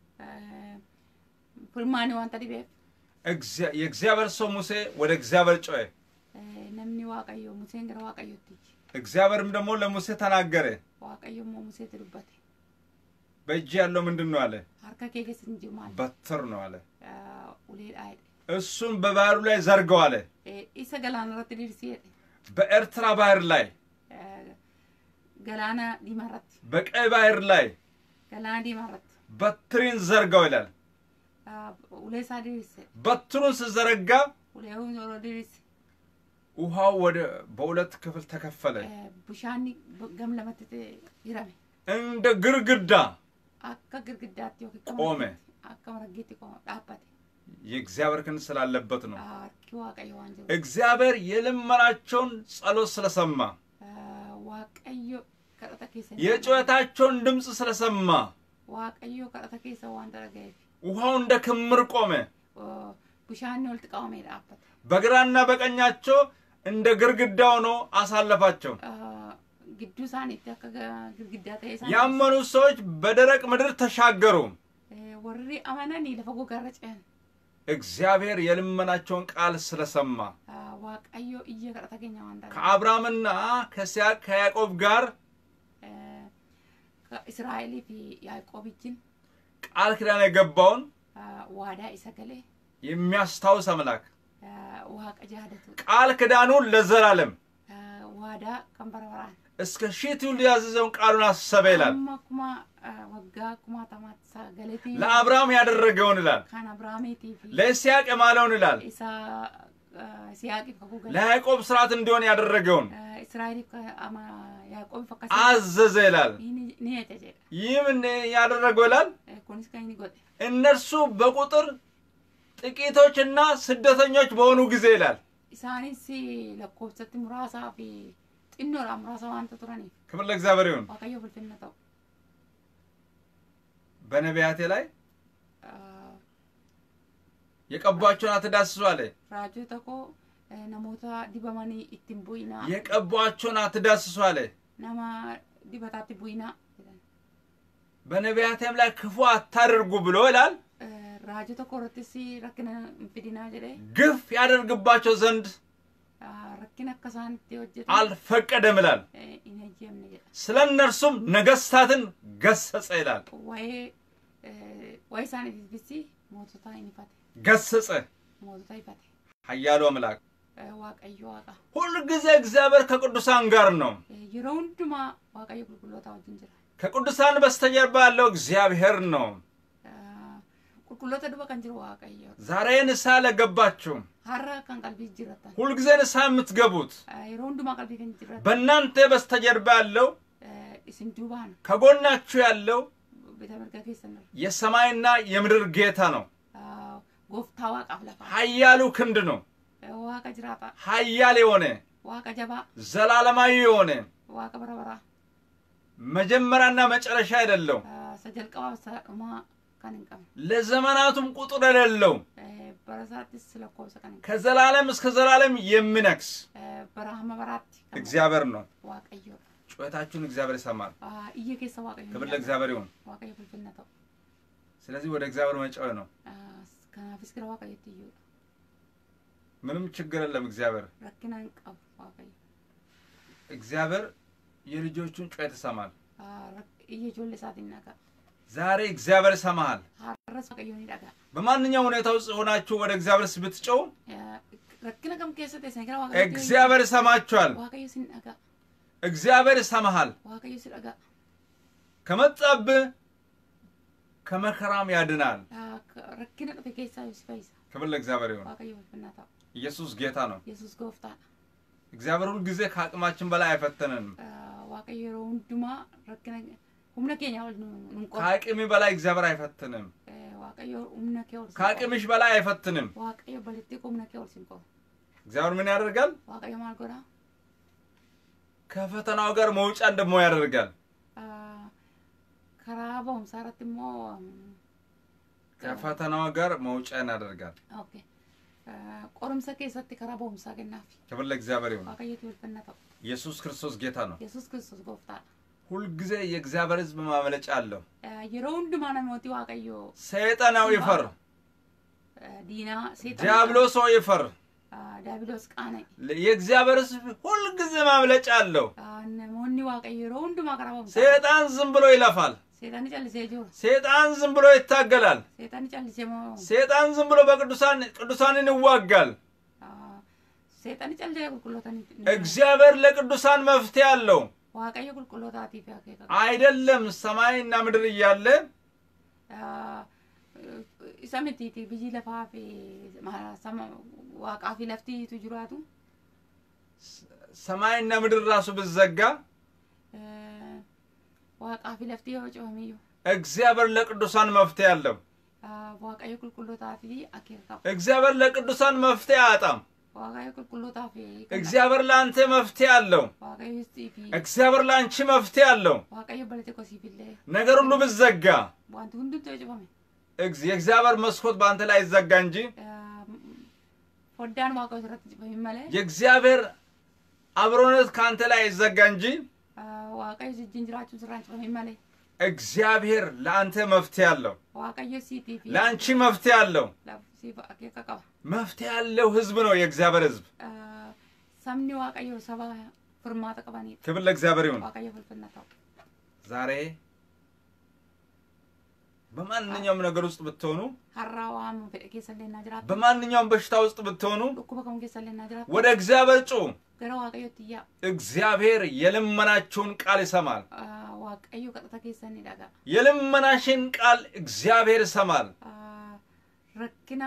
ፍልማኒ ዋንታ ዲቤ የእግዚአብሔር ሰው ሙሴ ወደ እግዚአብሔር ጮኸ። ነምኒ ዋቀዮ ሙሴን ገራ ዋቀዮት እግዚአብሔርም ደግሞ ለሙሴ ተናገረ። ዋቀዮ ሙሴ ተዱበት በእጅ ያለው ምንድነው አለ? አርካ ከከስ እንጂ ማለት በትር ነው አለ። ኡሌድ አይደ እሱም በባህሩ ላይ ዘርገው አለ። ኢሰ ገላና ረትዲርሲ በኤርትራ ባህር ላይ ገላና ዲማራት በቀይ ባህር ላይ ገላና ዲማራት በትሪን ዘርጋው ይላል። ኡሌሳ ዲርሲ በትሩን ሲዘረጋ ኡሌውን ዞሮ ዲርሲ ውሃው ወደ በሁለት ክፍል ተከፈለ። ቡሻኒ ገም ለመተተ ይራሜ እንደ ግርግዳ አካ ግርግዳት ቆመ። አካ መረጌት ቆመ ዳፓት የእግዚአብሔር ክንድ ስላለበት ነው። ዋቀዮ አንጀ እግዚአብሔር የልመናቸውን ጸሎት ስለሰማ ዋቀዮ ከረታ ከሰ የጩኸታቸውን ድምጽ ስለሰማ ዋቀዮ ከረታ ከሰ ዋንታ ረጋይ ውሃው እንደ ክምር ቆመ። ቡሻኒ ወልጥቃውሜ ዳፓት በግራና በቀኛቸው እንደ ግርግዳ ሆኖ አሳለፋቸው። ግዱሳን ይተከ ግርግዳ ተይሳ ያመኑ ሰዎች በደረቅ ምድር ተሻገሩ። ወሪ አማናኒ ለፈጎ ጋረጨን እግዚአብሔር የልመናቸውን ቃል ስለሰማ ዋቀዮ እየቀረታ ገኛ ዋንዳ ከአብርሃምና ከይስሐቅ ከያዕቆብ ጋር ከእስራኤል ያዕቆብችን ቃል ኪዳን የገባውን ዋዳ ይሰገለ የሚያስታውስ አምላክ ዋቀጃደቱ ቃል ኪዳኑን ለዘላለም ዋዳ ከንበረበራን እስከ ሺህ ትውልድ ያዘዘውን ቃሉን አሰበ ይላል። ማኩማ ወጋ ኩማ ተማትሳ ገለቲ ለአብርሃም ያደረገውን ይላል። ካን አብርሃሜቲ ለይስሐቅ የማለውን ይላል። ሲያቂ ፈጎገለ ለያዕቆብ ሥርዓት እንዲሆን ያደረገውን እስራኤል ከአማ ያዕቆብ ፈከሰ አዘዘ ይላል። ይህም ያደረገው ይላል ኮንስካይኒ ጎጥ እነርሱ በቁጥር ጥቂቶችና ስደተኞች በሆኑ ጊዜ ይላል። ኢሳኒስ ለኮብሰት ሙራሳ ፊ ጥኖራ ሙራሳ ዋንተ ቱራኒ ክብር ለእግዚአብሔር ይሁን። ዋቀዮ ፍልፍልነታው በነቢያቴ ላይ የቀቧቸውን አትዳስሱ አለ። ራጁ ተኮ ነሞታ ዲበማኒ ኢትምቡይና የቀቧቸውን አትዳስሱ አለ። ነማ ዲበታት ቡይና በነቢያቴም ላይ ክፉ አታድርጉ ብሎ ይላል። ራጁ ተኮ ረትሲ ረክነ እንፍዲና ጀለ ግፍ ያደርግባቸው ዘንድ ረክነ ከሳን ተወጀ አልፈቀደም ይላል። ስለነርሱም ነገስታትን ገሰጸ ይላል። ወይ ሳኒ ቢሲ ሞቶታ ይንፋት ገሰጸ ሞቶታ ይፋት ኃያሉ አምላክ waaqayyo waaqa ሁሉ ጊዜ እግዚአብሔር ከቅዱሳን ጋር ነው yeroo hundumaa waaqayyo qulqulloota wajjin jira ከቅዱሳን በስተጀርባ ያለው እግዚአብሔር ነው qulqulloota duba kan jiru waaqayyo ዛሬ ንስሐ ለገባችሁ har'a kan qalbii jiratan ሁሉ ጊዜ ንስሐ የምትገቡት yeroo hundumaa qalbii kan jiratan በእናንተ በስተጀርባ ያለው isin duubaan ከጎናችሁ ያለው ቤተ መርጋ keessan የሰማይና የምድር ጌታ ነው gooftaa waaqaaf lafa ኃያሉ ክንድ ነው waaqa jiraata ኃያል የሆነ waaqa jabaa ዘላለማዊ የሆነ waaqa bara መጀመሪያና መጨረሻ አይደለም ሰጀልቀባ ሰማ ካንንቀም ለዘመናቱም ቁጥር የሌለው በራሳትስ ስለቆሰ ካን ከዘላለም እስከ ዘላለም የሚነክስ በራህማ በራት እግዚአብሔር ነው ዋቀዮ ጩኸታችሁን እግዚአብሔር ይሰማል እየከሰ ዋቀዮ ክብር ለእግዚአብሔር ይሁን ዋቀዮ ፍልፍልነታው ስለዚህ ወደ እግዚአብሔር መጫወት ነው ከናፍስ ግራ ዋቀዮ ትዩ ምንም ችግር የለም እግዚአብሔር ረክናን ቀብ ዋቀዮ እግዚአብሔር የልጆቹን ጩኸት ይሰማል እየጆለ ሳትናካ ዛሬ እግዚአብሔር ይሰማል አረስ ዋቀዮ ይዳጋ በማንኛውም ሁኔታ ውስጥ ሆናችሁ ወደ እግዚአብሔር ብትጮው ረክና ከም ከሰተ ሰንግራ ዋቀዮ እግዚአብሔር ይሰማችኋል ዋቀዮ ሲናጋ እግዚአብሔር ይሰማሃል ዋቀዮ ሲዳጋ ከመጣብ ከመከራም ያድናል ረክና ከከይሳ ይስፋይሳ ክብር ለእግዚአብሔር ይሁን ዋቀዮ ፍናታ ኢየሱስ ጌታ ነው ኢየሱስ ጎፍታ እግዚአብሔር ሁሉ ጊዜ ከአቅማችን በላይ አይፈተነንም ዋቀዮ ሁንዱማ ረክና ሁምነከኛ ወል ንንቆ ከአቅሚ በላይ እግዚአብሔር አይፈትንም ዋቀዮ ሁምነከው ከአቅምሽ በላይ አይፈትንም ዋቀዮ በለቲ ሁምነከው ሲንቆ እግዚአብሔር ምን ያደርጋል ዋቀዮ ማልጎራ ከፈተናው ጋር መውጫ እንደሞ ያደርጋል ከራቦም ሳራትሞ ከፈተናው ጋር መውጫ ያደርጋል ኦኬ ቆርምሰ ከሰት ከራቦም ሳገናፊ ክብር ለእግዚአብሔር ይሁን ዋቀዮ ትወልፈናታ ኢየሱስ ክርስቶስ ጌታ ነው ኢየሱስ ክርስቶስ ጎፍታ ሁሉ ጊዜ የእግዚአብሔር ሕዝብ ማመለጫ አለው የሮንድ ማና ሞቲ ዋቀዮ ሰይጣናው ይፈር ዲና ሰይጣን ዲያብሎስ ይፈር ዲያብሎስ ቃነ የእግዚአብሔር ሕዝብ ሁሉ ጊዜ ማመለጫ አለው ነሞኒ ዋቀዮ ሮንድ ማቀራው ሰይጣን ዝም ብሎ ይለፋል ሰይጣን ይጨልሰጆ ሰይጣን ዝም ብሎ ይታገላል ሰይጣን ይጨልሰሞ ሰይጣን ዝም ብሎ ቅዱሳንን ይዋጋል ሰይጣን ይጨልሰ ቁልቁሎታን እግዚአብሔር ለቅዱሳን መፍትሄ አለው ዋቀዮ ቁልቁሎታቲ ፈከካ አይደለም ሰማይና ምድር እያለ ኢሳምቲቲ ቢጂ ለፋፊ ማሰማ ዋቃፊ ለፍቲ ትጅራቱ ሰማይና ምድር ራሱ ብዘጋ ዋቃፊ ለፍቲ ወጮሚዩ እግዚአብሔር ለቅዱሳን መፍትሄ አለው ዋቀዮ ቁልቁሎታቲ አከካ እግዚአብሔር ለቅዱሳን መፍትሄ አጣም ዋቀዮ ቁልቁሎታፊ እግዚአብሔር ለአንተ መፍትሄ አለው ዋቀዮ ስቲፊ እግዚአብሔር ለአንቺ መፍትሄ አለው ዋቀዮ በለተ ኮሲፊለ ነገር ሁሉ ብዘጋ ዋንቱ ሁሉ ተጨባመ የእግዚአብሔር መስኮት በአንተ ላይ ይዘጋ እንጂ ወዳን ዋቀዮ ተረት በሚመለ የእግዚአብሔር አብሮነት ካንተ ላይ ይዘጋ እንጂ ዋቀዮ ጅንጅራቹ ስራንጭ በሚመለ እግዚአብሔር ለአንተ መፍትሄ አለው ዋቀዮ ሲቲፊ ለአንቺ መፍትሄ አለው ሲፋ አከካ መፍትሄ ያለው ህዝብ ነው የእግዚአብሔር ህዝብ ሰምኒ ዋቀዮ ሰባ ፍርማ ተቀባኒ ክብር ለእግዚአብሔር ይሁን ዋቀዮ ፍልፍልነታው ዛሬ በማንኛውም ነገር ውስጥ ብትሆኑ ሐራዋም ከሰለና ጅራት በማንኛውም በሽታ ውስጥ ብትሆኑ ዱኩበከም ከሰለና ጅራት ወደ እግዚአብሔር ጩ ገራ ዋቀዮ ትያ እግዚአብሔር የልመናችሁን ቃል ይሰማል ዋቀዮ ቀጥታ ከሰኒ ዳጋ የልመናሽን ቃል እግዚአብሔር ይሰማል ረክና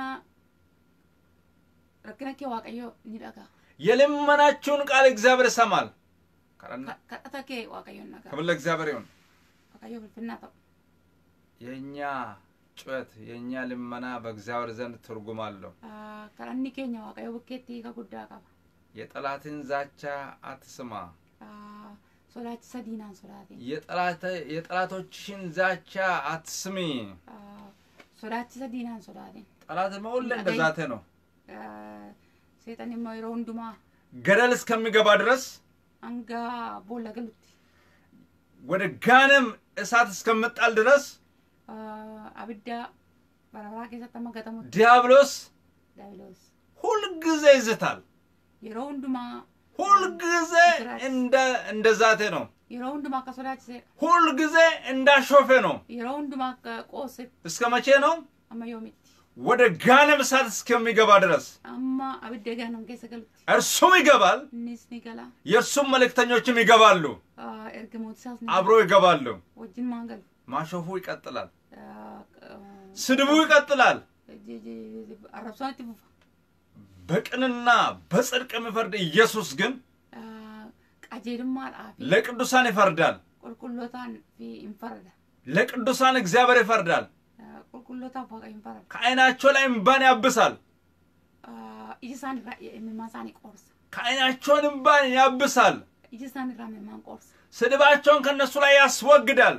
ከዋቀዮ ኒዳጋ የልመናችሁን ቃል እግዚአብሔር ይሰማል ቀጥታ ከዋቀዮ ናጋ ክብር ለእግዚአብሔር ይሁን ዋቀዮ ፍልፍልነታው የኛ ጩኸት የኛ ልመና በእግዚአብሔር ዘንድ ትርጉም አለው ከራኒ ከኛ ዋቀዮ በከቲ ከጉዳ ካባ የጠላትን ዛቻ አትስማ ሶላት ሰዲናን ሶላቴ የጠላቶችሽን ዛቻ አትስሚ ሶላት ሰዲናን ሶላቴ ጠላት መውለ እንደዛተ ነው ሰይጣን የማይረው እንዱማ ገደል እስከሚገባ ድረስ አንጋ ቦለገሉት ወደ ጋንም እሳት እስከመጣል ድረስ አብዳ በራራ ከሰተ መገተሙ ዲያብሎስ ሁሉ ጊዜ ይዝታል የሮንዱማ ሁሉ ጊዜ እንደዛተ ነው የሮንዱማ ከሶላች ሁሉ ጊዜ እንዳሾፈ ነው የሮንዱማ ቆስ እስከ መቼ ነው አማዮሚት ወደ ገሃነመ እሳት እስከሚገባ ድረስ አማ አብደ ገሃነም ከሰገል እርሱም ይገባል ንስኒ ገላ የእርሱም መልእክተኞችም ይገባሉ እርግሞት ሳስ አብሮ ይገባሉ ወጅን ማንገል ማሾፉ ይቀጥላል ስድቡ ይቀጥላል አረብሳት በቅንና በጽድቅ የሚፈርድ ኢየሱስ ግን ቃጀልማ አፍ ለቅዱሳን ይፈርዳል ቁልቁሎታን ይፈርዳ ለቅዱሳን እግዚአብሔር ይፈርዳል ቁልቁሎታ ባጋ ይፈርዳ ከዓይናቸው ላይ እንባን ያብሳል ኢሳን የሚማሳን ቆርስ ከዓይናቸው እንባን ያብሳል ኢሳን ራመማን ቆርስ ስድባቸውን ከነሱ ላይ ያስወግዳል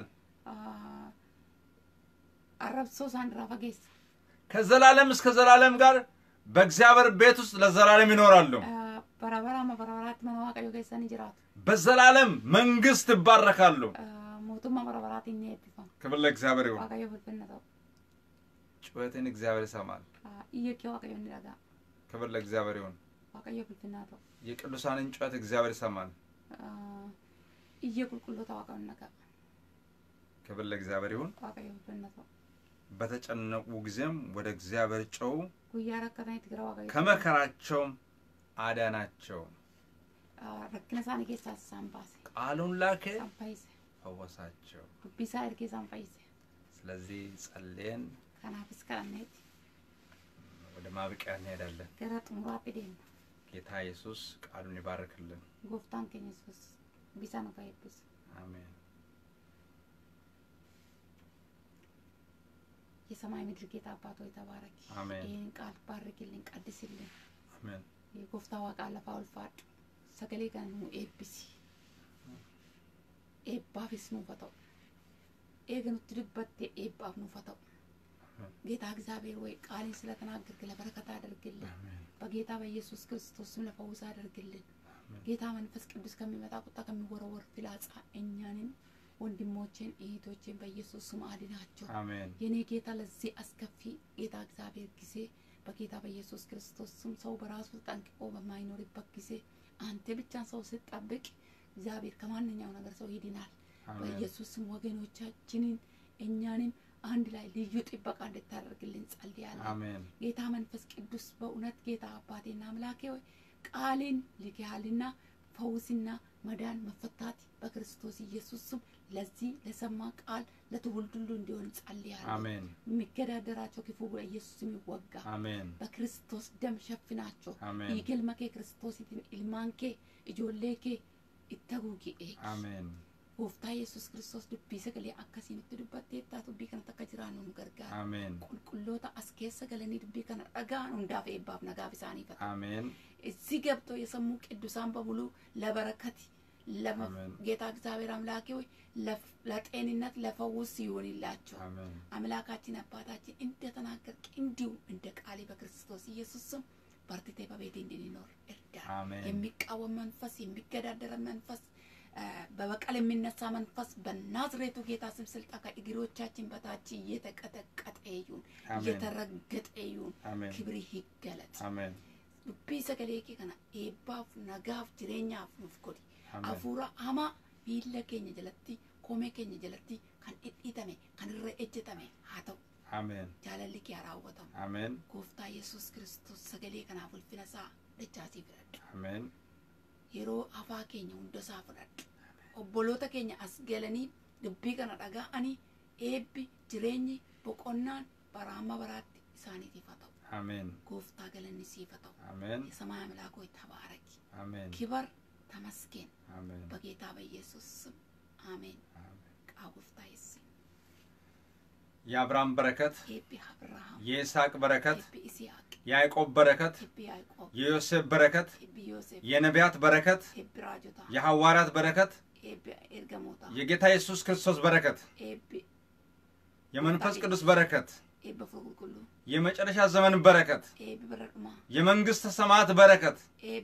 አረብሶ ሳንራፈገስ ከዘላለም እስከ ዘላለም ጋር በእግዚአብሔር ቤት ውስጥ ለዘላለም ይኖራሉ በራበራማ በራበራት መንዋቀዮ ገሰን ይጅራት በዘላለም መንግስት ይባረካሉ ሞቱማ በራበራት ይነጥፋ ክብር ለእግዚአብሔር ይሁን ዋቀዮ በልበነታው ጩኸትን እግዚአብሔር ይሰማል ኢየኪ ዋቀዮ እንደጋ ክብር ለእግዚአብሔር ይሁን ዋቀዮ በልበነታው የቅዱሳንን ጩኸት እግዚአብሔር ይሰማል ኢየቁልቁሎታ ዋቀዮ ነጋ ክብር ለእግዚአብሔር ይሁን ዋቀዮ በልበነታው በተጨነቁ ጊዜም ወደ እግዚአብሔር ጮው ጉያራከታን ትግራው ዋቀዮ ከመከራቸው አዳናቸው ረክነሳን ጌሳ ሳምባስ ቃሉን ላከ ሳምባይስ ፈወሳቸው ቢሳይር ጌ ሳምባይስ ስለዚህ ጸልየን ከናፍስ ከነት ወደ ማብቂያ እንሄዳለን ገራጥ ሙራት ደም ጌታ ኢየሱስ ቃሉን ይባርክልን ጎፍታን ከኢየሱስ ቢሳኑ ካይብስ አሜን የሰማይ ምድር ጌታ አባቶ ይተባረክ አሜን ይሄን ቃል ባርክልን ቀድስልን አሜን የጎፍታ ዋቃለ ፋውል ፋድ ሰገሌ ጋኑ ኤቢሲ ኤባፊስ ነው ፈታው ኤገኑ ትድበቴ ኤባፍ ነው ፈታው ጌታ እግዚአብሔር ወይ ቃልን ስለተናገርክ ለበረከት አድርግልን በጌታ በኢየሱስ ክርስቶስ ስም ለፈውስ አድርግልን ጌታ መንፈስ ቅዱስ ከሚመጣ ቁጣ ከሚወረወር ፍላጻ እኛንን ወንድሞቼን እህቶቼን በኢየሱስ ስም አድናቸው አሜን የኔ ጌታ ለዚህ አስከፊ ጌታ እግዚአብሔር ጊዜ በጌታ በኢየሱስ ክርስቶስ ስም ሰው በራሱ ተጠንቅቆ በማይኖርበት ጊዜ አንተ ብቻ ሰው ስትጠብቅ እግዚአብሔር ከማንኛው ነገር ሰው ይድናል በኢየሱስ ስም ወገኖቻችንን እኛንም አንድ ላይ ልዩ ጥበቃ እንድታደርግልን ጸልያለሁ አሜን ጌታ መንፈስ ቅዱስ በእውነት ጌታ አባቴና አምላኬ ሆይ ቃልን ልከሃልና ፈውስና መዳን መፈታት በክርስቶስ ኢየሱስ ስም ለዚህ ለሰማ ቃል ለትውልድ ሁሉ እንዲሆን ጸልያለሁ አሜን የሚገዳደራቸው ክፉ በኢየሱስ ስም ይወጋ አሜን በክርስቶስ ደም ሸፍናቸው አሜን ይገልመከ ክርስቶስ ኢልማንከ ኢጆሌከ ይተጉጊ አሜን ጎፍታ ኢየሱስ ክርስቶስ ዱቢ ሰገሌ አከሲን ትዱበቴ ታቱ ዱቢ ከነ ተከጅራኑ ንገርጋ አሜን ቁልቁሎታ አስኬስ ሰገለኒ ዱቢ ከነ ዳጋኑ እንዳፈ ይባብ ነጋቢሳኒ ፈታ አሜን እዚህ ገብቶ የሰሙ ቅዱሳን በሙሉ ለበረከት ጌታ እግዚአብሔር አምላኬ ሆይ ለጤንነት ለፈውስ ይሁንላችሁ አምላካችን አባታችን እንደተናገርክ እንዲሁ እንደ ቃሌ በክርስቶስ ኢየሱስ ስም በርትቴ በቤቴ እንድንኖር እርዳ የሚቃወም መንፈስ የሚገዳደር መንፈስ በበቀል የሚነሳ መንፈስ በናዝሬቱ ጌታ ስም ስልጣን ከእግሮቻችን በታች እየተቀጠቀጠ ይሁን እየተረገጠ ይሁን ክብር ይገለጥ አሜን ዱቢ ሰገሌኪ ከና ኤባፍ ነጋፍ ጅሬኛፍ ንፍኮዲ አፉራ አማ ሚለ ኬኛ ጀለቲ ኮሜ ኬኛ ጀለቲ ካን ኢጣሜ ካን ረኤጀታሜ ሃተው አሜን ጃለልኪ ያራወተም አሜን ጎፍታ ኢየሱስ ክርስቶስ ሰገሌ ከና ፍልፍለሳ ደቻሲ ፍረድ አሜን የሮ አፋ ኬኛ ሁንደሳ ፍረድ ኦቦሎታ ኬኛ አስገለኒ ዱቢ ከና ዳጋአኒ ኤቢ ጅሬኝ ቦቆናን በራማ በራት ኢሳኒቲ ፈታው አሜን ጎፍታ ገለኒ ሲፈታው አሜን የሰማይ አምላክ ሆይ ተባረክ አሜን ክብር ተመስገን አሜን በጌታ በኢየሱስ ስም አሜን ቃውፍታ ይስ የአብርሃም በረከት የይስሐቅ በረከት የያዕቆብ በረከት የዮሴፍ በረከት የነቢያት በረከት የሐዋርያት በረከት የጌታ ኢየሱስ ክርስቶስ በረከት የመንፈስ ቅዱስ በረከት የመጨረሻ ዘመን በረከት የመንግስት ሰማያት በረከት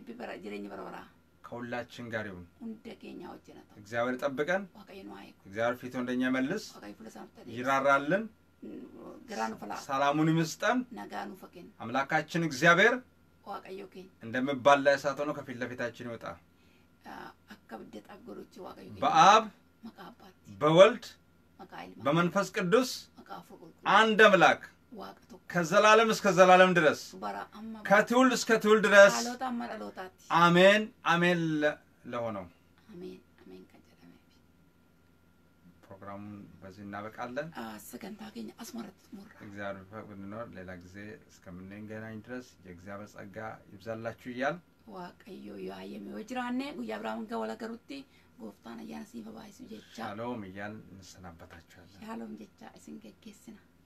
ከሁላችን ጋር ይሁን እግዚአብሔር ይጠብቀን እግዚአብሔር ፊቱን እንደኛ መልስ ይራራልን ሰላሙን ይስጠን አምላካችን እግዚአብሔር እንደምባል ላይ እሳት ሆኖ ከፊት ለፊታችን ይወጣ በአብ በወልድ በመንፈስ ቅዱስ አንድ አምላክ ከዘላለም እስከ ዘላለም ድረስ ከትውልድ እስከ ትውልድ ድረስ አሜን አሜን ለሆነው አሜን አሜን ከጀለመ ፕሮግራሙን በዚህ እናበቃለን። ሰገንታገኝ አስመረጥ ሙራ እግዚአብሔር ፈቅዶልናል። ሌላ ጊዜ እስከምንገናኝ ድረስ የእግዚአብሔር ጸጋ ይብዛላችሁ ይያል ዋቀዮ ያየሚ ወጅራኔ ጉያብራም ገወለገሩቲ ጎፍታና ያንሲ በባይሱ ጀቻ ሻሎም ይያል እንሰናበታችኋለን። ሻሎም ጀቻ እስንገገስና